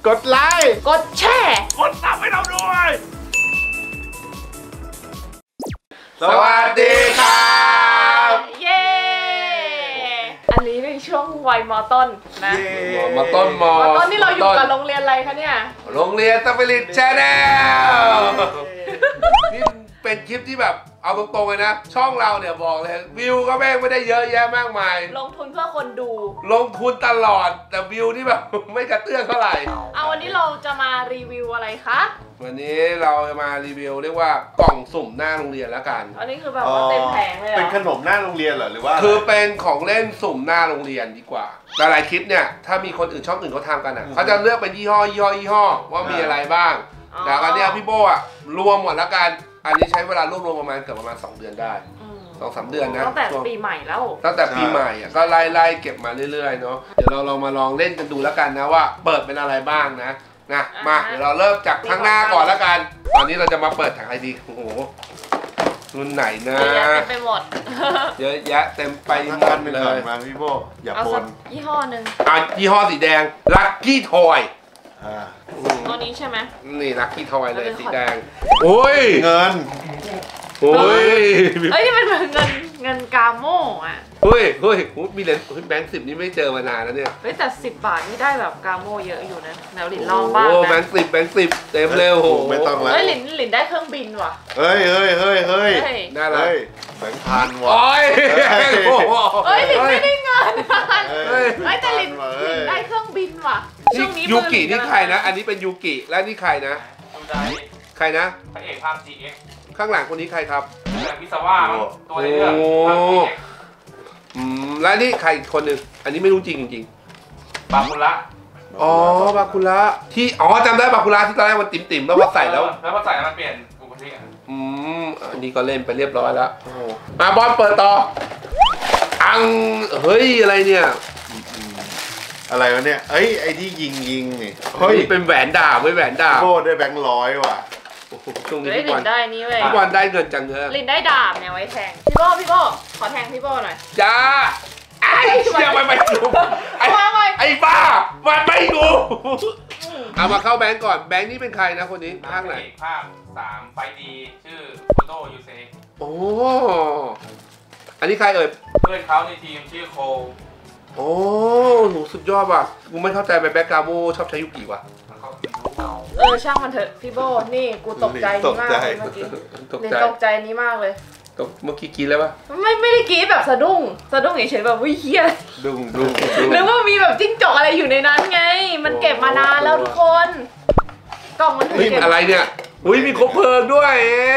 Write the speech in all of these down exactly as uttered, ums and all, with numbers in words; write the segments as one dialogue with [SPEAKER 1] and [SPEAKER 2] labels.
[SPEAKER 1] กดไลค์
[SPEAKER 2] กดแชร์
[SPEAKER 3] กดซับให้เราด้วย
[SPEAKER 1] สวัสดีครับ
[SPEAKER 2] เย้อันนี้ในช่วงวัยม.ต้นนะ
[SPEAKER 1] ม.ต้นม.
[SPEAKER 2] ต้นนี่เราอยู่กับโรงเรียนอะไรคะเนี่ย
[SPEAKER 1] โรงเรียนสปิริตแชนแนลนี่เป็นคลิปที่แบบเอาตรงๆเลยนะช่องเราเนี่ยบอกเลยวิวก็แม่งไม่ได้เยอะแยะมากมาย
[SPEAKER 2] ลงทุนเพื่อคนดู
[SPEAKER 1] ลงทุนตลอดแต่วิวที่แบบไม่กระเตื้องเท่าไหร่
[SPEAKER 2] เอาวันนี้เราจะมารีวิวอะไรคะ
[SPEAKER 1] วันนี้เราจะมารีวิวเรียกว่ากล่องสุ่มหน้าโรงเรียนแล้วกัน
[SPEAKER 2] อันนี้คือแบบว่าเต็มแผงเลยเหรอ
[SPEAKER 3] เป็นขนมหน้าโรงเรียนเหรอหรือว่า
[SPEAKER 1] คือเป็นของเล่นสุ่มหน้าโรงเรียนดีกว่าหลายๆคลิปเนี่ยถ้ามีคนอื่นช่องอื่นเขาทำกันอ่ะเขาจะเลือกเป็นยี่ห้อยี่ห้อยี่ห้อว่ามีอะไรบ้างแต่อันนี้พี่โบอ่ะรวมหมดแล้วกันอันนี้ใช้เวลารวบรวมประมาณเกือบประมาณสองเดือนได้สองสามเดือนนะ
[SPEAKER 2] ตั้งแต่ปีใหม่แล้ว
[SPEAKER 1] ตั้งแต่ปีใหม่อ่ะก็ไล่ไล่เก็บมาเรื่อยๆเนาะเดี๋ยวเราลองมาลองเล่นกันดูแล้วกันนะว่าเปิดเป็นอะไรบ้างนะนะมาเดี๋ยวเราเริ่มจากข้างหน้าก่อนแล้วกันตอนนี้เราจะมาเปิดถังไอดีโอ้โหรุ่นไหนนะ
[SPEAKER 2] เยอะแยะเต็มไปหมด
[SPEAKER 1] เยอะแยะเต็มไปหมดเลย
[SPEAKER 3] มาพี่โบอย่าปน
[SPEAKER 2] ยี่ห้อหนึ่ง
[SPEAKER 1] อ่ะยี่ห้อสีแดงลัคกี้ทอย
[SPEAKER 2] ตัวนี้ใช่ไหม
[SPEAKER 1] นี่ลัคกี้ทอยเลยสีแดงโอ้ย
[SPEAKER 3] เงิน
[SPEAKER 1] โอ้ย
[SPEAKER 2] เอ้ยนี่มันเหมือนเงินเงินกาโม่อะ
[SPEAKER 1] เฮ้ยเฮ้ยมีเหรียญแบงค์สิบนี่ไม่เจอมานานแล้วเนี่ย
[SPEAKER 2] เฮ้ยแต่สิบบาทนี่ได้แบบกาโม่เยอะอยู่นะแนวหลินลองบ้างนะ
[SPEAKER 1] โอ้แบงค์สิบแบงค์สิบเต็มเลยโห
[SPEAKER 3] ไม่ต้องแล้ว
[SPEAKER 2] เฮ้ยหลินหลินได้เครื่องบินว่ะ
[SPEAKER 3] เฮ้ยเฮ้ยเฮ้ยเฮ้ย
[SPEAKER 1] น่ารัก
[SPEAKER 3] แบงค์พันว่ะ
[SPEAKER 1] โอ้ย
[SPEAKER 2] เฮ้ยหลินไม่ได้เงินเฮ้ยแต่หลินหลินได้เครื่องบินว่ะช่วงนี้
[SPEAKER 1] ยูกินี่ใครนะอันนี้เป็นยูกิและนี่ใครนะใครนะ
[SPEAKER 4] พระเอกภาค จี เอ็กซ์
[SPEAKER 1] ข้างหลังคนนี้ใครครับ
[SPEAKER 4] วิศวะตัวในเรื่องภาค จี เอ็กซ์
[SPEAKER 1] อืมแล้วนี่ใครคนหนึ่งอันนี้ไม่รู้จริงจริง
[SPEAKER 4] บาคุระ
[SPEAKER 1] อ๋อบาคุระที่อ๋อจำได้บาคุระที่ตอนแรกมันติ่มๆแล้วพอใส่แล้ว
[SPEAKER 4] แล้วพอใส่มันเปลี่ยนอุปนิสัย
[SPEAKER 1] อืมอันนี้ก็เล่นไปเรียบร้อยแล้วมาบอลเปิดต่ออังเฮ้ยอะไรเนี่ย
[SPEAKER 3] อะไรวะเนี่ยเอ้ยไอ้ที่ยิงยิงนี่
[SPEAKER 1] เฮ้ยเป็นแหวนดาบไว้แหวนดาบ
[SPEAKER 3] โบได้แบงค์ร้อยว่ะ
[SPEAKER 1] ช่วงนี้
[SPEAKER 2] พี่บอลได้นี่เว้ย
[SPEAKER 1] พี่บอลได้เงินจังเงอ
[SPEAKER 2] ลินได้ดาบเนี่ยไว้แทงพี่โบพี่โบขอแทงพี่โบหน่อย
[SPEAKER 1] จ้าไอ้เชี่ยมันไม่ถูกไอ้ไอ้บ้ามันไม่ถูกเอามาเข้าแบงก์ก่อนแบงก์นี่เป็นใครนะคนนี้ภาคไหน
[SPEAKER 4] ภาคสามไฟดีชื่อโฟโต้ยูเซ
[SPEAKER 1] โอ้อันนี้ใครเอ่ย
[SPEAKER 4] เพื่อนเขาในทีมชื่อโค
[SPEAKER 1] โอ้หนูสุดยอดว่ะกูไม่เข้าใจไปแบ็คกาโมชอบใช้ยุกิว่ะ
[SPEAKER 2] เออช่างมันเถอะพี่โบนี่กูตกใจนี้มากเลยเมื่อกี้เรียนตกใจนี้มากเลย
[SPEAKER 1] ตกเมื่อกี้กินแล้วปะ
[SPEAKER 2] ไม่ไม่ได้กินแบบสะดุ้งสะดุ้งเฉยๆแบบวิ่งเฮีย
[SPEAKER 1] ดุ้งดุ้ง
[SPEAKER 2] หรือว่ามีแบบจิ้งจอกอะไรอยู่ในนั้นไงมันเก็บมานานแล้วทุกคนกล่องมัน
[SPEAKER 1] เก็บอะไรเนี่ยอุ้ยมีครบเพลิงด้วย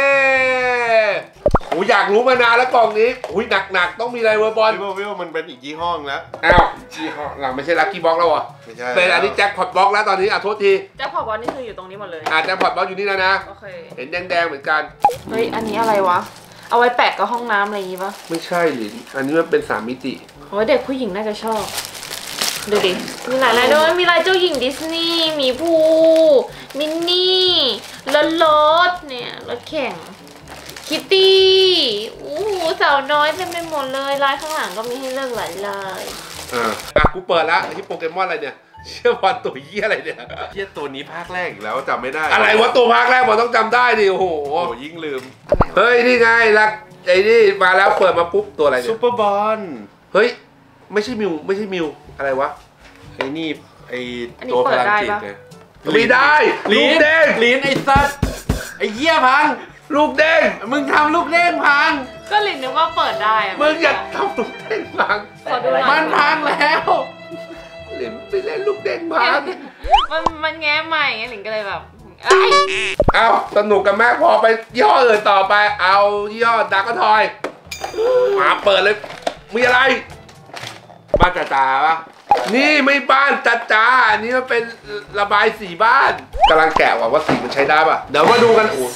[SPEAKER 1] โอ้อยากรู้มานานแล้วกล่องนี้อุ้ยหนักหนักต้องมีอะไรเวอร์บอล
[SPEAKER 3] วิววิวมันเป็นอีกยี่ห้อแล้ว
[SPEAKER 1] อ้าวยี่ห้อหลังไม่ใช่ลัคกี้บ็อกแล้ววะ
[SPEAKER 3] ไม่ใช่
[SPEAKER 1] เป็นอันนี้แจ็คพอตบ็อกแล้วตอนนี้อ่ะโทษที
[SPEAKER 2] แจ็คพอตบ็อกนี่คืออยู่ตรงนี้หมดเลย
[SPEAKER 1] อ่ะแจ็คพอตบ็อกอยู่นี่แล้วนะ
[SPEAKER 2] โอเค
[SPEAKER 1] เห็นแดงๆเหมือนกัน
[SPEAKER 2] เฮ้ยอันนี้อะไรวะเอาไว้แปะกับห้องน้ำอะไรอย่างงี้ปะ
[SPEAKER 1] ไม่ใช่หรืออันนี้มันเป็นสามมิติ
[SPEAKER 2] โอ้ยเด็กผู้หญิงน่าจะชอบดูดิมีหลายลายด้วยมีลายเจ้าหญิงดิสนีย์มีภูมินนี่รถรถเนี่ยรถแข่งคิตตี้อู้หูสาวน้อยเต็มไปหมดเลยลายข้างหลังก็มีให้เลือกหลายลาย
[SPEAKER 1] อ่าอ่ะกูเปิดแล้วที่โปเกมอนอะไรเนี่ยเชื่อบอลตัวเหี้ยอะไรเนี่ย
[SPEAKER 3] เหี้ยตัวนี้ภาคแรกอีกแล้วจำไม่ได้
[SPEAKER 1] อะไรวะตัวภาคแรกบอลต้องจำได้ดิโอ้โห
[SPEAKER 3] ยิ่งลืม
[SPEAKER 1] เฮ้ยนี่ไงลักไอ้นี่มาแล้วเปิดมาปุ๊บตัวอะไรเนี่ย
[SPEAKER 3] ซูเปอร์บอล
[SPEAKER 1] เฮ้ยไม่ใช่มิวไม่ใช่มิวอะไรวะ
[SPEAKER 3] ไอ้นี่ไอ้ตัวพลังจิตไง
[SPEAKER 1] ไม่ได้ลูกเด้ง
[SPEAKER 3] ลิ้นไอ้สัตว์ไอ้เหี้ยพัง
[SPEAKER 1] ลูกเด้ง
[SPEAKER 3] มึงทำลูกเด้งพัง
[SPEAKER 2] ก็ลินนึกว่าเปิดได้
[SPEAKER 1] มึงอย่าทำลูกเด้งพัง
[SPEAKER 3] มันพังแล้ว
[SPEAKER 1] ลินไปเล่นลูกเด้งพัง
[SPEAKER 2] มันมันแง้มใหม่ไงลินก็เลยแบบ
[SPEAKER 1] เอาสนุกกันแม่พอไปย่ห้ออื่นต่อไปเอาย่ห้อดักก็ทอยมาเปิดเลยมีอะไรบ้านจ่าๆปะนี่ไม่บ้านจ่าๆนี่มันเป็นระบายสีบ้านกำลังแกะว่าว่าสีมันใช้ได้ป่ะเดี๋ยวมาดูกันโอ้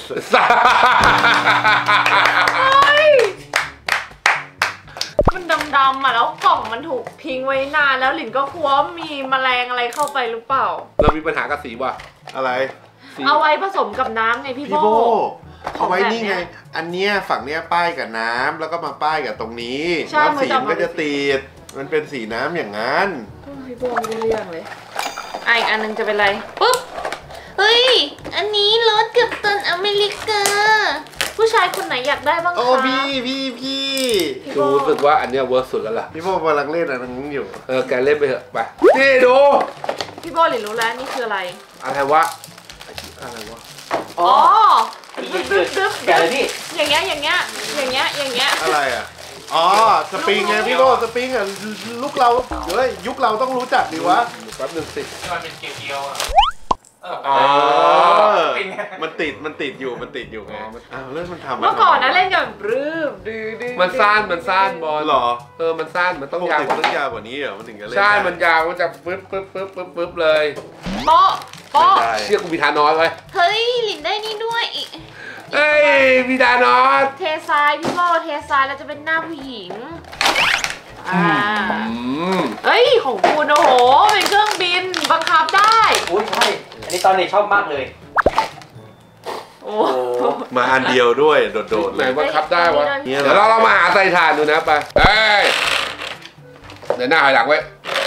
[SPEAKER 2] มันดำๆอ่ะแล้วกล่องมันถูกทิ้งไว้นานแล้วหลินก็กลัวมีแมลงอะไรเข้าไปหรือเปล่า
[SPEAKER 1] เรามีปัญหากับสีว่ะ
[SPEAKER 3] อะไร
[SPEAKER 2] เอาไว้ผสมกับน้ำไงพี่โบ
[SPEAKER 3] เอาไว้นี่ไงอันเนี้ยฝั่งเนี้ยป้ายกับน้ำแล้วก็มาป้ายกับตรงนี้แล้วสีมันก็จะติดมันเป็นสีน้ำอย่างนั้น
[SPEAKER 2] พี่โบไม่ได้เรื่องเลยอ่ะอีกอันหนึงจะเป็นอะไรปุ๊บเฮ้ยอันนี้รถกัปตันอเมริกาผู้ชายคนไหนอยากได้บ้างคะ
[SPEAKER 3] โอ้พี่พี่พี่
[SPEAKER 1] ดูรู้สึกว่าอันเนี้ยเวิร์กสุดแล้วล่ะ
[SPEAKER 3] พี่โบกำลังเล่นอันนั้นอยู่
[SPEAKER 1] เออแกเล่นไปเถอะไปนี่ดู
[SPEAKER 2] พี่โบหลินรู้แล้วนี่คืออะไร
[SPEAKER 1] อะไรวะอะไรวะ
[SPEAKER 2] อ๋อ
[SPEAKER 5] พี่
[SPEAKER 2] ดึ๊บ
[SPEAKER 5] ยื
[SPEAKER 2] ดึ๊
[SPEAKER 5] ด
[SPEAKER 2] บดึ๊บ
[SPEAKER 5] แกะเลยพี่
[SPEAKER 2] อย่างเงี้ยอย่างเงี้ยอย่างเงี้ยอย่างเงี้ย
[SPEAKER 3] อะไรอ่ะอ๋อสปริงไงพี่โบสปริงอ่ะลูกเราเฮ้ยยุคเราต้องรู้จักดิวะ
[SPEAKER 1] แป๊บหนึงสิ
[SPEAKER 4] ที่มันเป็นเกลียวๆอ่ะเออ
[SPEAKER 1] อ๋อ
[SPEAKER 4] เป็นไง
[SPEAKER 3] มันติดมันติดอยู่มันติดอยู่ไงอ้าวเรื่องมันทำ
[SPEAKER 2] เมื่อก่อนนะเล่นกับรืบดื้อดื้อ
[SPEAKER 1] มันสั้นมันสั้นบอล
[SPEAKER 3] หรอ
[SPEAKER 1] เออมันสั้นมัน
[SPEAKER 3] ป
[SPEAKER 1] ต้อง
[SPEAKER 3] ก
[SPEAKER 1] ยาว
[SPEAKER 3] ติ
[SPEAKER 1] กว่า
[SPEAKER 3] มันต้องยาวกว่านี้เหรอมันถึงจะเล่น
[SPEAKER 1] ใช่
[SPEAKER 3] ได้
[SPEAKER 1] มันยาวมันจะปึ๊บปึ๊บปึ๊บปึ๊บปึ๊บเลย
[SPEAKER 2] โป๊ะโป๊ะ
[SPEAKER 3] ได้
[SPEAKER 1] เชื่อกูมีทานอสไว้
[SPEAKER 2] เฮ้ยหลินได้นี่ด้วยอีก
[SPEAKER 1] เอ้ยมีทานอส
[SPEAKER 2] เททรายพี่โบเททรายแล้วจะเป็นหน้าผู้หญิงอ่า
[SPEAKER 1] อืม
[SPEAKER 2] เฮ้ยของคุณโอ้โหเป็นเครื่องบินบังคับได้
[SPEAKER 5] อุ้ยใช่ อันนี้ตอนเด็กชอบมากเลย
[SPEAKER 2] โอ้
[SPEAKER 5] โอ้
[SPEAKER 3] มาอันเดียวด้วยโดดๆ
[SPEAKER 1] ไหน
[SPEAKER 3] เลย
[SPEAKER 1] ว่าคับได้วะ
[SPEAKER 3] เนี่ย
[SPEAKER 1] เดี๋ยวเราเรามาหาใส่ถ่านดูนะไปเอ้ยเดี๋ยวหน้าหอยหลังไว้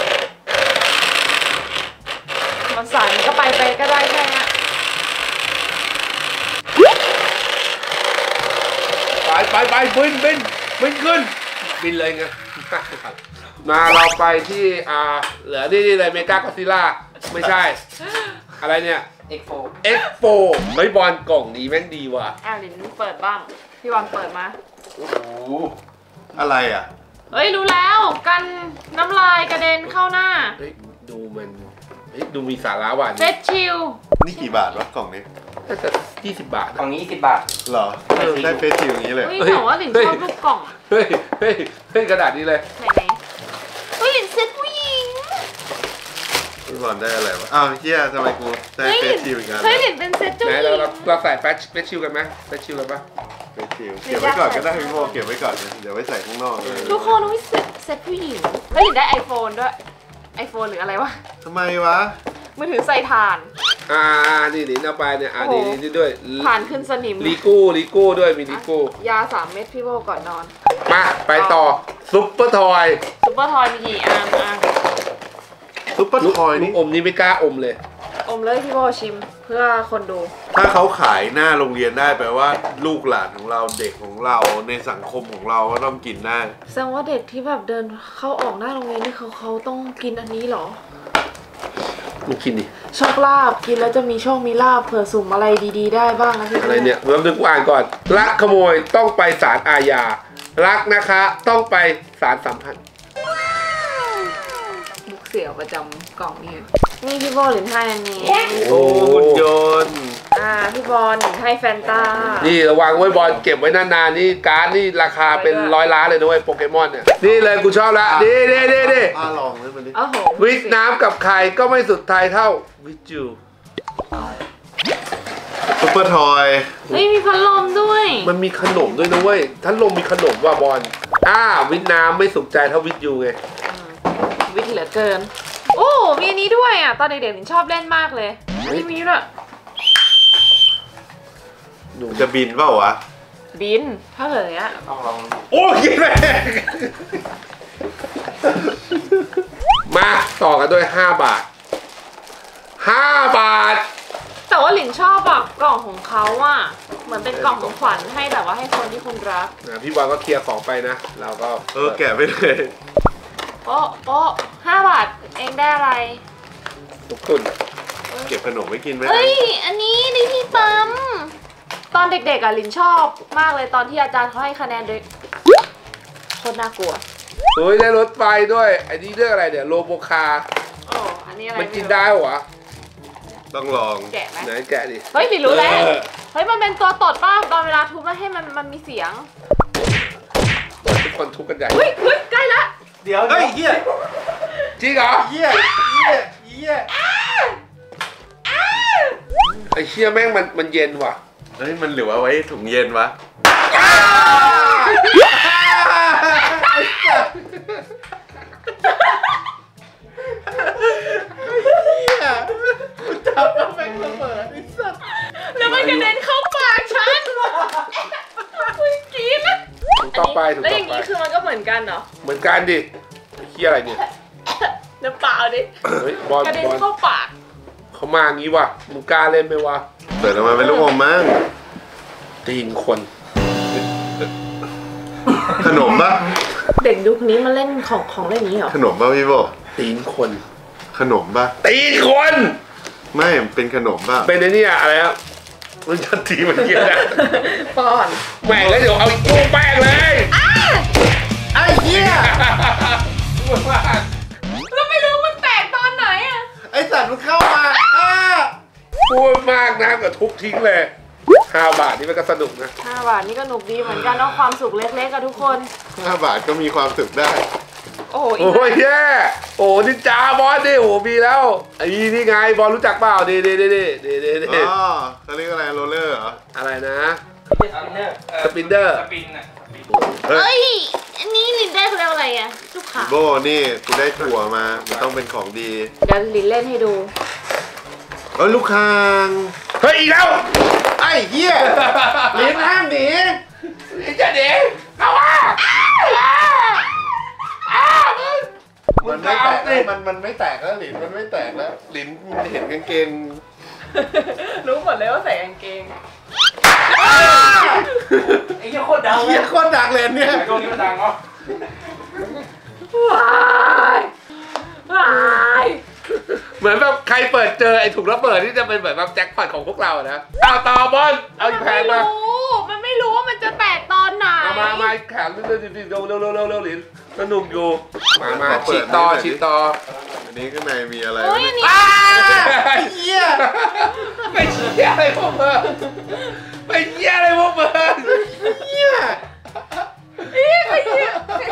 [SPEAKER 2] มันสั่นก็ไปไปก็ได้แค่เนี้ย
[SPEAKER 1] ไปไปไปบินบินบินขึ้นบินเลยไง มาเราไปที่อ่าเหลือที่นี่เลยเมกากอซิล่าไม่ใช่ อะไรเนี่ย
[SPEAKER 5] เอ็กโฟ
[SPEAKER 1] เอ็กโฟไม่บอลกล่องนี้แม่งดีว่ะ
[SPEAKER 2] อ่ะหลินเปิดบ้างพี่บอลเปิดมา
[SPEAKER 5] โอ้โห
[SPEAKER 3] อะไรอ่ะ
[SPEAKER 2] เฮ้ยรู้แล้วกันน้ำลายกระเด็นเข้าหน้า
[SPEAKER 1] เฮ้ยดูมันเฮ้ยดูมีสาระว่ะ
[SPEAKER 2] เฟสชิล
[SPEAKER 3] นี่กี่บาทวะกล่องนี้
[SPEAKER 1] น่าจะยี่สิบบาท
[SPEAKER 5] กล่องนี้ยี่สิบบาท
[SPEAKER 3] เหรอเออได้เฟสติวอย่างนี้เลย
[SPEAKER 2] เฮ้ยแต่ว่าหลินชอบลูกกล่อง
[SPEAKER 1] เฮ้ยเฮ้ยเฮ้ยกระดาษนี้เลย
[SPEAKER 2] ไหนไหนเฮ้ยหลินเซ็ตผู้หญิง
[SPEAKER 3] พี่บอลได้อะไรวะอ้าวเฮียทำไมกูได้
[SPEAKER 2] เฮ้ย
[SPEAKER 3] เฟ
[SPEAKER 2] หลิ
[SPEAKER 3] ส
[SPEAKER 2] น
[SPEAKER 3] ติวอีกอัน
[SPEAKER 2] เฮ้ยหลินเป็นเซ็ตเจ้า
[SPEAKER 1] ไหน
[SPEAKER 2] หญิ
[SPEAKER 1] เรา
[SPEAKER 2] ง
[SPEAKER 1] เราเราใส่แฟชแฟชชิลกันไหมแฟชชิลกันปะ
[SPEAKER 3] เฟสติวเก็บไว้ก่อนก็ได้พี่โบเก็บไว้ก่อนนะเดี๋ยวไว้ใส่ข้างนอกเลย
[SPEAKER 2] ทุกคนวิเซ็ตเซ็ตผู้หญิงเฮ้ยหลินได้ไอโฟนด้วยไอโฟนหรืออะไรวะ
[SPEAKER 3] ทำไมวะ
[SPEAKER 2] มือถือใส่ถ่าน
[SPEAKER 1] อ่านี่นี่เอาไปเนี่ยอ่า
[SPEAKER 2] โอ้
[SPEAKER 1] นี่
[SPEAKER 2] โห
[SPEAKER 1] นี่ด้วย
[SPEAKER 2] ถ่านขึ้นสนิม
[SPEAKER 1] ลีโก้ลีโก้ด้วยมีลีโก้
[SPEAKER 2] ยาสามเม็ดพี่โบก่อนนอน
[SPEAKER 1] มาไปต่อซุปเปอร์ทอย
[SPEAKER 2] ซุปเปอร์ทอยมีกี่อันอ่ะ
[SPEAKER 3] ซุปเปอร์ทอย
[SPEAKER 1] ลู
[SPEAKER 3] นี่
[SPEAKER 1] กอมนี่ไม่กล้าอมเลย
[SPEAKER 2] อมเลยพี่โบชิมเพื่อคนดู
[SPEAKER 3] ถ้าเขาขายหน้าโรงเรียนได้แปลว่าลูกหลานของเราเด็กของเราในสังคมของเราก็ต้องกินได้
[SPEAKER 2] แสดงว่าเด็กที่แบบเดินเข้าออกหน้าโรงเรียนนี่เขาเขาต้องกินอันนี้เหรอ
[SPEAKER 1] มึงกินดิ
[SPEAKER 2] โชคลาภกินแล้วจะมีโชคมีลาภเผื่อสุ่มอะไรดีๆได้บ้างนะพี่
[SPEAKER 1] อะไรเนี่ยเราดึงอ่านก่อนลักขโมยต้องไปศาลอาญารักนะคะต้องไปศาลสัมพันธ์
[SPEAKER 2] บุกเสี่ยวประจำกล่องนี่นี่พี่บอลหลินให้อันนี้
[SPEAKER 3] โอ้หุ่นยนต์
[SPEAKER 2] อ่าพี่บอลหลินให้แฟนตา
[SPEAKER 1] นี่ระวังไว้บอลเก็บไว้นานๆนี่การ์ดนี่ราคาเป็นร้อยล้านเลยนะเว้ยโปเกมอนเนี่ยนี่เลยกูชอบละดีดีดีดี
[SPEAKER 3] ป้าลองเลยมันดิ
[SPEAKER 2] โอ้โห
[SPEAKER 1] วิกน้ำกับใครก็ไม่สุดท้ายเท่าวิจู
[SPEAKER 3] ซุปเปอร์ทอย
[SPEAKER 2] เฮ้ยมีพัดลมด้วย
[SPEAKER 1] มันมีขนมด้วยนะเว้ยท่านลมมีขนมว่าบอลอ่าวิกน้ำไม่สุขใจเท่าวิจูไง
[SPEAKER 2] วิทย์เหลือเกินโอ้มีอันนี้ด้วยอ่ะตอนเด็กๆหลินชอบเล่นมากเลยนี่มีด้วย
[SPEAKER 1] หนู
[SPEAKER 3] จะบินเปล่าวะ
[SPEAKER 2] บินถ้าเกิดอย่างเงี้ย
[SPEAKER 5] ต้องลอง
[SPEAKER 1] โอ้ยแม่มาต่อกันด้วยห้าบาทห้าบาท
[SPEAKER 2] แต่ว่าหลินชอบแบบกล่องของเขาอ่ะเหมือนเป็นกล่องของขวัญให้แบบว่าให้คนที่คุณรัก
[SPEAKER 1] นะพี่บอลก็เคลียร์ของไปนะ เราก็
[SPEAKER 3] เออแกะไปเลย
[SPEAKER 2] โป๊ะโป๊ะห้าบาทเองได้อะไร
[SPEAKER 1] ทุกคน
[SPEAKER 3] เก็บขนมไว้กินไหม
[SPEAKER 2] เฮ้ย อันนี้ในที่ปั๊ม ตอนเด็กๆอ่ะลินชอบมากเลยตอนที่อาจารย์เขาให้คะแนนด้วยโคตรน่ากลัว
[SPEAKER 1] เฮ้ยได้รถไฟด้วยไอ้นี่เรื่องอะไรเนี่ยโลโบคา
[SPEAKER 2] โอ้อันนี้อะไร
[SPEAKER 1] มันกิน
[SPEAKER 2] รู้
[SPEAKER 1] ได้เหรอวะ
[SPEAKER 3] ต้องลอง
[SPEAKER 2] แกะไหม
[SPEAKER 1] ไหนแกะดิ
[SPEAKER 2] เฮ้ยลินรู้แล้ว
[SPEAKER 1] เออ
[SPEAKER 2] เฮ้ยมันเป็นตัวตดป่ะตอนเวลาทุบแล้วให้มันมันมีเสียง
[SPEAKER 1] ทุกคนทุบกันใหญ่
[SPEAKER 2] เฮ้ยเฮ้ยใกล้ละ
[SPEAKER 5] เดี๋ยว
[SPEAKER 3] เฮ้ยเฮีย
[SPEAKER 1] จริงเหรอ
[SPEAKER 3] เฮียเฮียเฮีย
[SPEAKER 1] ไอ้เชี่ยแม่งมันมันเย็นว่ะ
[SPEAKER 3] เฮ้ยมันเหลือไว้ถุงเย็นวะจับแล้วแม่งระเบิดไอ้สัส
[SPEAKER 2] แล้วมันกระเด็นเข้าปากฉันคุณกรี๊ดนะ
[SPEAKER 1] ถูกต่อไปถูก
[SPEAKER 2] แล้วอ
[SPEAKER 1] ต่อย่าง ไป
[SPEAKER 2] นี้คือมันก็เหมือนกันเหรอ
[SPEAKER 1] เหมือนกันดิไอ้เชี่ยอะไรเนี่ย
[SPEAKER 2] น้ำเปล่าดิ
[SPEAKER 1] เฮ้ยบอล
[SPEAKER 2] กระเด็น
[SPEAKER 1] บอล
[SPEAKER 2] เข้าปาก
[SPEAKER 1] เขามางี้วะมึงกล้าเล่นไหมวะ
[SPEAKER 3] เปิดออกมาเป็นลูกอมมั้ง
[SPEAKER 1] ตีนคน
[SPEAKER 3] ขนมปะ
[SPEAKER 2] เด็กยุคนี้มาเล่นของของเล่นนี้เหรอ
[SPEAKER 3] ขนมปะพี่โบ
[SPEAKER 1] ตีนคน
[SPEAKER 3] ขนมปะ
[SPEAKER 1] ตีนคน
[SPEAKER 3] ไม่เป็นขนมปะ
[SPEAKER 1] เป็นไอ้นี่อะไรครับมันจะตีมันเยอะนะ
[SPEAKER 2] ป้อน
[SPEAKER 1] แม่งแล้วเดี๋ยวเอาอีกตู้แป้งเลย
[SPEAKER 3] ไอ้เหี้ย
[SPEAKER 2] แล้วไม่รู้มันแตกตอนไหนอะ
[SPEAKER 3] ไอ้สัตว์มันเข้ามาอ้า
[SPEAKER 1] พูดมากนะกับทุบทิ้งเลยห้าบาทนี่มันก็สนุกนะ
[SPEAKER 2] ห้าบาทนี่ก็หนุกดีเหมือนกันเนาะความสุขเล็กๆกับทุกคน
[SPEAKER 3] ห้าบาทก็มีความสุขได้
[SPEAKER 2] โอ้โหอีก
[SPEAKER 1] โอ้ยแย่โอ้นินจาบอลดิโอ้มีแล้วไอ้นี่ไงบอลรู้จักเปล่าดีดีดีดีดีดีดี
[SPEAKER 3] อ๋อเขาเรียกอะไรโรลเลอร์เหรอ
[SPEAKER 1] อะไรนะ
[SPEAKER 2] สปินเนอร์
[SPEAKER 1] สปินเดอร์
[SPEAKER 4] สปินอ่ะ
[SPEAKER 3] เฮ้ย
[SPEAKER 2] เอ้ยอันนี้ลินได้เขาเรียกว่าอะไรอะลูกขา
[SPEAKER 3] โบนี่กูได้ถั่วมา มันต้องเป็นของดี
[SPEAKER 2] เดี๋ยวลินเล่นให้ดู
[SPEAKER 3] เอ้ยลูกคาง
[SPEAKER 1] เฮ้ยอีกแล้ว
[SPEAKER 3] ไอ้เหี้ยลิ้นห้ามหนี
[SPEAKER 1] นี่จะเด็กเอาว่าอ้าวมึง
[SPEAKER 3] มันไม่แตกแล้วมันมันไม่แตกแล้วลิ้นมันไม่แตกแล้วลิ้นมันเห็นกางเกง
[SPEAKER 2] รู้หมดเลยว่าใส่กางเกง
[SPEAKER 5] ไอ้เหี้ยโคตรดังเล
[SPEAKER 3] เหี้
[SPEAKER 5] ย
[SPEAKER 3] ยโคตรดักเลยเนี่ย
[SPEAKER 4] ไอ้ตรงนี้มันดังเนาะ
[SPEAKER 2] ว้ายว้าย
[SPEAKER 1] เหมือนแบบใครเปิดเจอไอ้ถุงระเบิดที่จะเป็นเหมือนแบบแจ็คพอตของพวกเรานะเอาต่อบอลเอาอีกแผ
[SPEAKER 2] มัน
[SPEAKER 1] ง
[SPEAKER 2] ไม่
[SPEAKER 1] มา
[SPEAKER 2] รู้ มันไม่รู้ว่ามันจะแตกตอนไหน
[SPEAKER 1] เอามามาแขนเร็วเร็วเร็วเร็วเร็วเร็วเร็วลิ้นสนุกอยู่มามาฉีดต่อฉีดต่อ
[SPEAKER 3] อันนี้ข้างในมีอะไร
[SPEAKER 2] เฮ้ยอันนี้
[SPEAKER 1] อ้าเหี้ยไม่เหี้ยอะไรพวกมึงไม่เหี้ยอะไรพวกมึงเหี้ย
[SPEAKER 2] เอ๊ะไอ้เหี้ย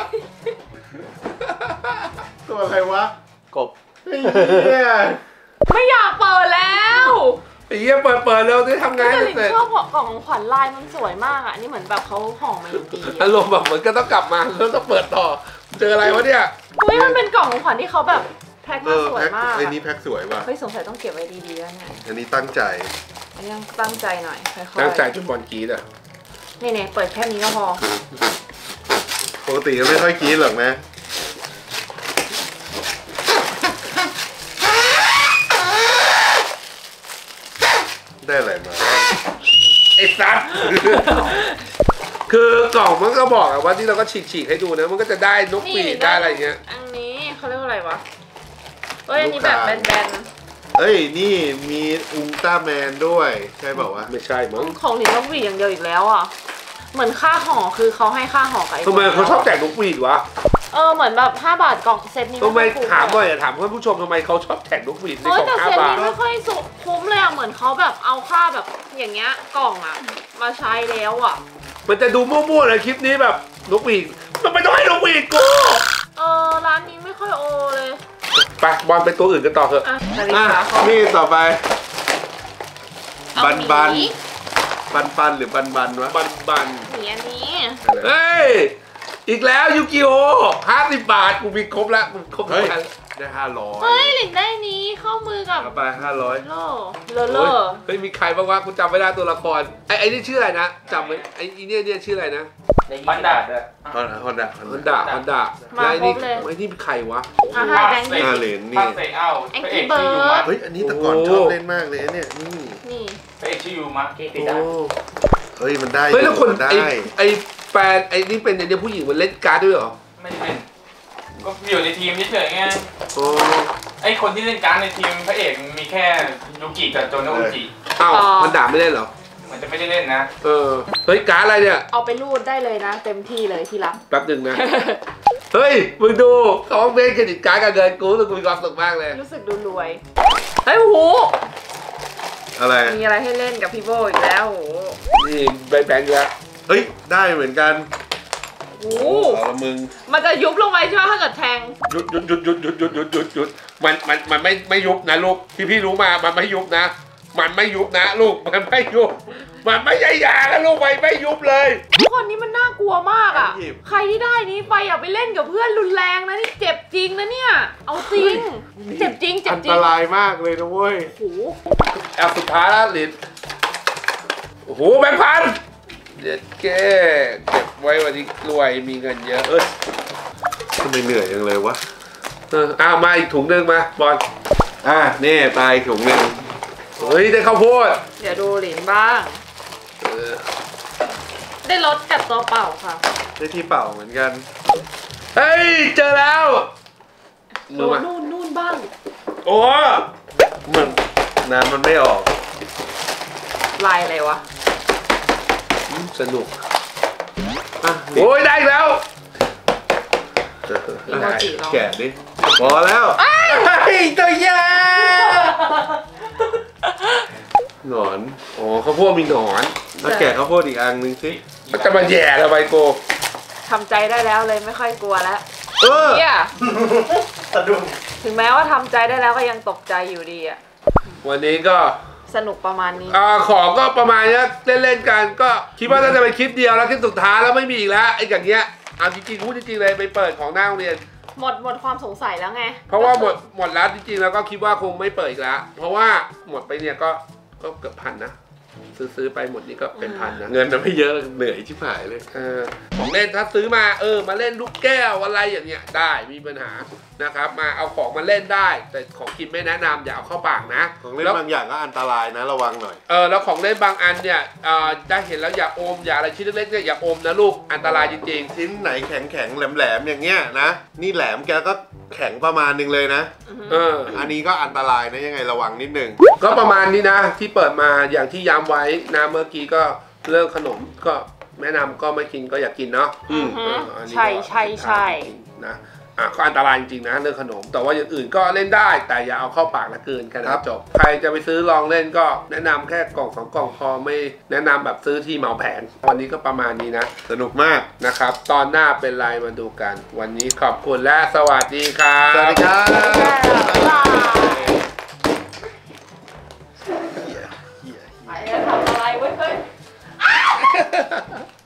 [SPEAKER 3] ตัวอะไรวะ
[SPEAKER 5] กบ
[SPEAKER 3] ไอ้เหี้ย
[SPEAKER 2] ไม่อยากเปิดแล้ว
[SPEAKER 1] ไอ้เหี้ยเปิดเปิดเร็วได้ทำไง
[SPEAKER 2] แต่
[SPEAKER 1] ให้
[SPEAKER 2] ลิน
[SPEAKER 1] เสร็จ
[SPEAKER 2] ชอบกล่องของขวัญลายมันสวยมากอ่ะอันนี่เหมือนแบบเขาห่อมาอย่างดี
[SPEAKER 1] อารมณ์แบบเหมือนก็ต้องกลับมาแล้วต้องเปิดต่อเจออะไรวะเนี่ย
[SPEAKER 2] เฮ้ยมันเป็นกล่องของขวัญที่เขาแบบแพ็ค
[SPEAKER 3] เอ
[SPEAKER 2] มา
[SPEAKER 3] อ
[SPEAKER 2] สวย
[SPEAKER 3] แพ็ค
[SPEAKER 2] มาก
[SPEAKER 3] ไอ้นี่แพ็คสวยว่ะ
[SPEAKER 2] เฮ้ยสงสัยต้องเก็บไว้ดีๆแล้วเนี่ย
[SPEAKER 3] อันนี้ตั้งใจ
[SPEAKER 2] อันนี้ต้องตั้งใจหน่อยค่อยๆ
[SPEAKER 1] ตั้งใจจนบอลกรีดอ่ะ
[SPEAKER 2] นี่เนี่ยเปิดแค่นี้ก็พอ
[SPEAKER 3] ปกติก็ไม่ค่อยกรี๊ดหรอกนะ ได้อะไรมา
[SPEAKER 1] ไอ้สัส คือกล่องมันก็บอกอะว่าที่เราก็ฉีกๆให้ดูนะมันก็จะได้นกหวีดได้อะไรเงี้ย
[SPEAKER 2] อันนี้เขาเรียกว่าอะไรวะเฮ้ยอันนี้แบบแบน
[SPEAKER 3] เอ้ย นี่มีอุลตร้าแมนด้วย ใช่เปล่าวะ
[SPEAKER 1] ไม่ใช่มั้ง
[SPEAKER 2] ๆของหลินนกหวีดอย่างเดียวอีกแล้วอ่ะเหมือนค่าห่อคือเขาให้ค่าห่อกับไอ้
[SPEAKER 1] ทำไมเขาชอบแจกนกหวีดวะ
[SPEAKER 2] เออเหมือนแบบห้าบาทกล่องเซตนี้
[SPEAKER 1] ทำไม
[SPEAKER 2] คุ้
[SPEAKER 1] ถามหน่อย
[SPEAKER 2] เลย
[SPEAKER 1] อะถามเพื่อนผู้ชมทำไมเขาชอบแจกนกหวีดใน
[SPEAKER 2] เฮ้
[SPEAKER 1] ก
[SPEAKER 2] ย
[SPEAKER 1] ล่อง
[SPEAKER 2] แต่
[SPEAKER 1] ห้า
[SPEAKER 2] เซต
[SPEAKER 1] บาท
[SPEAKER 2] นี้ไม่ค่อยสุคุ้มเลยอ่ะเหมือนเขาแบบเอาค่าแบบอย่างเงี้ยกล่องอ่ะมาใช้แล้วอ่ะ
[SPEAKER 1] มันจะดูมั่วๆเลยคลิปนี้แบบนกหวีดมันไม่ต้องให้นกหวีดกู
[SPEAKER 2] เออร้านนี้ไม่ค่อยโอเลย
[SPEAKER 1] ไปบอลไปตัวอื่นกันต่อเถอะ
[SPEAKER 2] อ่ะนาฬิ
[SPEAKER 3] อ่ะ
[SPEAKER 2] กาเขา
[SPEAKER 3] นี่ต่อไป
[SPEAKER 2] เอา
[SPEAKER 3] บันบัน
[SPEAKER 2] หมี
[SPEAKER 3] บันปันหรือบันบันวะ
[SPEAKER 1] บันบัน
[SPEAKER 2] หมีอันนี้
[SPEAKER 1] เฮ้ยอีกแล้วยูกิโอห้าสิบบาทกูมีครบแล้วกูครบ
[SPEAKER 3] เฮ้ย
[SPEAKER 1] แล้ว
[SPEAKER 3] ได้ห้าร้อย
[SPEAKER 2] เฮ้ยหลินได้นี้เข้ามือกับ
[SPEAKER 3] เอาไปห้าร้อย
[SPEAKER 2] โลเลอเล
[SPEAKER 1] โอ้
[SPEAKER 2] อย
[SPEAKER 1] เฮ้ยมีใครบ้างวะกูจำไม่ได้ตัวละครไอ้ไอ้นี่ชื่ออะไรนะจำไม่ไอ้อีเนี่ยเนี่ยชื่ออะไรนะ
[SPEAKER 4] บันดาดอะ
[SPEAKER 3] ฮอนฮอนดะฮอน
[SPEAKER 1] มัน
[SPEAKER 3] ดะ
[SPEAKER 1] ด่ามันด่าแล้วไอ้นี่ไอ้นี่เป็นใครวะ
[SPEAKER 2] อ่ะให้แบงค์
[SPEAKER 3] ห้าเหรียญนี่
[SPEAKER 4] ภาคเซเอ้าพระเอกชื่อยูมะ
[SPEAKER 3] เฮ้ย อันนี้แต่ก่อนชอบเล่นมากเลยเนี่ยนี่
[SPEAKER 2] นี่
[SPEAKER 4] พระเอกชื่อยูมะ
[SPEAKER 5] ที่ติด
[SPEAKER 1] โอ้
[SPEAKER 5] อ่ะ
[SPEAKER 3] เฮ้ย มันได้
[SPEAKER 1] เฮ้ยแล้วคน
[SPEAKER 3] มันได้
[SPEAKER 1] ไอ้ไอ้แฟนไอ้นี่เป็นไอ้เนี่ยผู้หญิงมันเล่นการ์ดด้วยเหรอ
[SPEAKER 4] ไม่ได้เป็นก็อยู่ในทีมเฉยๆไง
[SPEAKER 1] โอ้
[SPEAKER 4] ไอคนที่เล่นการ์ดในทีมพระเอกมีแค่ยูกิกับโจโนอุจิ
[SPEAKER 1] อ้าวมันด่าไม่เล่นเหรอ
[SPEAKER 4] มันจะไม่ได้เล่นนะ
[SPEAKER 1] เออเฮ้ยการ์ดอะไรเนี่ย
[SPEAKER 2] เอาไปรูดได้เลยนะ เต็มที่เลยที่รัก
[SPEAKER 1] แป๊บหนึ่งนะ เฮ้ยมึงดูเขาเล่นเครดิตการ์ดกับเงินกูรู้สึกกูมีความสุขมากเลย
[SPEAKER 2] รู้สึกดูรวย เฮ้ยโอ้โห
[SPEAKER 3] อะไร
[SPEAKER 2] มีอะไรให้เล่นกับพี่โบอีกแล้วโอ้โห
[SPEAKER 1] นี่ใบแบงค์แล้ว
[SPEAKER 3] เฮ้ย ได้เหมือนกัน
[SPEAKER 2] โอ้โห
[SPEAKER 3] เอาละมึง
[SPEAKER 2] มันจะยุบลงไปใช่ไหมถ้าเกิดแทง
[SPEAKER 1] หยุดหยุดหยุดหยุดหยุดหยุดหยุดหยุดหยุดมันมันมันไม่ไม่ยุบนะลูกที่พี่รู้มามันไม่ยุบนะ มันไม่ยุบนะลูกมันไม่ยุบมันไม่ใช่ยานะลูกไปไม่ยุบเลย
[SPEAKER 2] ทุกคนนี้มันน่ากลัวมากอ่ะ
[SPEAKER 3] หยิบ
[SPEAKER 2] ใครที่ได้นี้ไปอย่าไปเล่นกับเพื่อนรุนแรงนะนี่เจ็บจริงนะเนี่ย เอาจริง เจ็บจริงเจ็บ
[SPEAKER 3] อัน
[SPEAKER 2] จริ
[SPEAKER 3] ต
[SPEAKER 2] ง
[SPEAKER 3] รายมากเลยนะเว้ย
[SPEAKER 2] โอ้โห
[SPEAKER 1] แอบสุดท้ายแล้วลินโอ้โหแบงค์พันเด็ดแก่เก็บไว้วันนี้รวยมีเงินเยอะเอ้ย
[SPEAKER 3] ทำไมเหนื่อยจังเลยวะ
[SPEAKER 1] เอออ้าวมาอีกถุงหนึ่งมาบอล
[SPEAKER 3] อ่ะ นี่ตายถุงหนึ่ง
[SPEAKER 1] เฮ้ยได้ข้าวโพด
[SPEAKER 2] เดี๋ยวดูหลินบ้าง
[SPEAKER 1] เออ
[SPEAKER 2] ได้รสกับตัวเปล่าค่ะ
[SPEAKER 3] ได้ที่เป่าเหมือนกัน
[SPEAKER 1] เฮ้ยเจอแล้ว
[SPEAKER 2] โดนนู่นนู่นบ้าง
[SPEAKER 1] โอ้
[SPEAKER 3] เหมือนน้ำมันไม่ออก
[SPEAKER 2] ลายอะไรวะ
[SPEAKER 1] สนุก
[SPEAKER 3] อ่ะ
[SPEAKER 1] โอ้ยได้อีกแล้ว
[SPEAKER 2] อีโมจิเรา
[SPEAKER 3] แกะดิพอแล้ว
[SPEAKER 1] เฮ้ยตัวใหญ่
[SPEAKER 3] หนอน
[SPEAKER 1] โอ้ข้าวโพดมีหนอน
[SPEAKER 3] แล้วแกะข้าวโพดอีกอันหนึ่งสิ
[SPEAKER 1] มันจะมาแย่เราไปโก
[SPEAKER 2] ทำใจได้แล้วเลยไม่ค่อยกลัวแล้ว
[SPEAKER 3] เออ
[SPEAKER 2] เนี่ย
[SPEAKER 5] สะดุ้ง
[SPEAKER 2] ถึงแม้ว่าทำใจได้แล้วก็ยังตกใจอยู่ดีอะ
[SPEAKER 1] วันนี้ก็
[SPEAKER 2] สนุกประมาณนี้
[SPEAKER 1] อ่าของก็ประมาณนี้เล่นๆกันก็คิดว่าน่าจะเป็นคลิปเดียวแล้วคลิปสุดท้ายแล้วไม่มีอีกแล้วไอ้อย่างเงี้ยเอาจริงๆพูดจริงๆเลยไปเปิดของหน้าโรงเรียน
[SPEAKER 2] หมดหมดความสงสัยแล้วไง
[SPEAKER 1] เพราะว่าหมดหมดแล้วจริงๆแล้วก็คิดว่าคงไม่เปิดอีกแล้วเพราะว่าหมดไปเนี่ยก็ก็เกือบพันนะซื้อซื้อไปหมดนี่ก็เป็นพันนะ
[SPEAKER 3] เงินมันไม่เยอะเหนื่อยชิบหายเลย
[SPEAKER 1] เออของเล่นถ้าซื้อมาเออมาเล่นลูกแก้วอะไรอย่างเงี้ยได้มีปัญหานะครับมาเอาของมาเล่นได้ แต่ของกินไม่แนะนำอย่าเอาเข้าปากนะ
[SPEAKER 3] ของเล่น
[SPEAKER 1] แล้ว
[SPEAKER 3] บางอย่างก็อันตรายนะระวังหน่อย
[SPEAKER 1] เออแล้วของเล่นบางอันเนี่ยเอ่อได้เห็นแล้วอย่าอมอย่าอะไรชิ้นเล็กๆเนี่ยอย่าอมนะลูกอันตรายจริง
[SPEAKER 3] ชิ้นไหนแข็งแข็งๆแหลมแหลมๆอย่างเงี้ยนะ นี่แหลมแกก็แข็งประมาณนึงเลยนะ
[SPEAKER 1] ๆเออ
[SPEAKER 3] อันนี้ก็อันตรายนะยังไงระวังนิดนึง
[SPEAKER 1] ก็ประมาณนี้นะที่เปิดมาอย่างที่ย้ำไว้นะเมื่อกี้ก็เรื่องขนมก็แนะนำก็ไม่กินก็อย่ากินเนาะ
[SPEAKER 3] อืม
[SPEAKER 1] เอออันนี้ก็
[SPEAKER 2] ใช่ใช่ใช่
[SPEAKER 1] นะอ่ะก็อันตรายจริงๆนะเรื่องขนม แต่ว่าอย่างอื่นก็เล่นได้แต่อย่าเอาเข้าปากและกลืนแค่นั้นจบใครจะไปซื้อลองเล่นก็แนะนำแค่กล่องสองกล่องพอไม่แนะนำแบบซื้อที่เหมาแผงวันนี้ก็ประมาณนี้นะ
[SPEAKER 3] สนุกมาก
[SPEAKER 1] นะครับ ตอนหน้าเป็นไรมาดูกัน วันนี้ขอบคุณและสวัสดีครับ
[SPEAKER 3] สวัสดีครับ
[SPEAKER 2] ไปแล้วทำอะไรเว้ยเฮ้ย